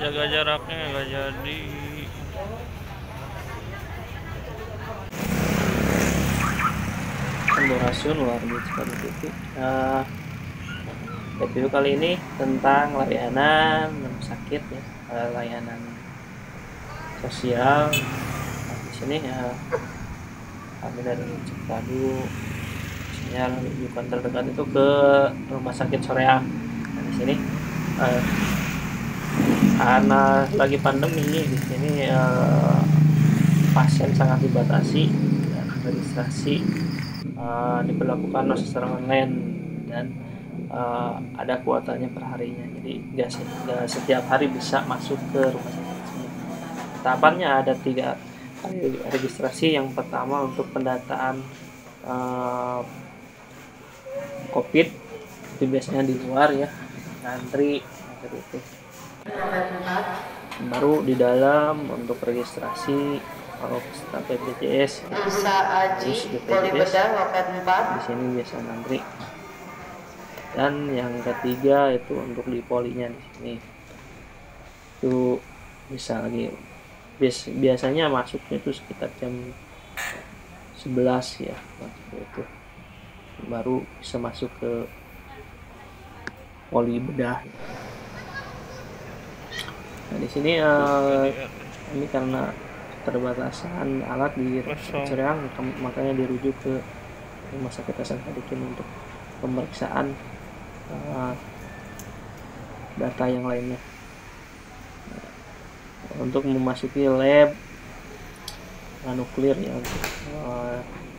jaga jaraknya nggak jadi. Sampurasun luar biasa itu. Review kali ini tentang layanan rumah sakit ya, layanan sosial. Di sini kami dari Cipadu sinyal rujukan terdekat itu ke rumah sakit Soreang. Nah, di sini karena lagi pandemi di sini pasien sangat dibatasi dan registrasi diberlakukan secara online dan ada kuotanya per harinya, jadi nggak setiap hari bisa masuk ke rumah sakit tersebut. Tahapannya ada 3 kali registrasi. Yang pertama untuk pendataan COVID, itu biasanya di luar ya, ngantri itu. Baru di dalam untuk registrasi peserta BPJS, terus BPJS di sini biasa ngantri. Dan yang ketiga itu untuk di polinya di sini itu bisa lagi biasanya masuknya itu sekitar jam 11 ya, itu baru bisa masuk ke poli bedah. Nah di sini ini karena keterbatasan alat di Soreang, makanya dirujuk ke Rumah Sakit Hasan Sadikin untuk pemeriksaan data yang lainnya. Untuk memasuki lab nuklir ya,